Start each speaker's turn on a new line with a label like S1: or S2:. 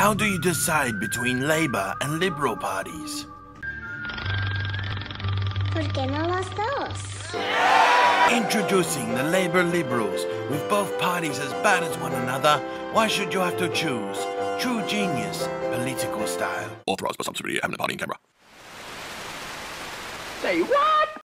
S1: How do you decide between Labour and Liberal parties?
S2: ¿Por qué no los dos?
S1: Introducing the Labour Liberals, with both parties as bad as one another. Why should you have to choose? True genius, political style.
S3: Authorised by subsidiary having a party in Canberra.
S4: Say what?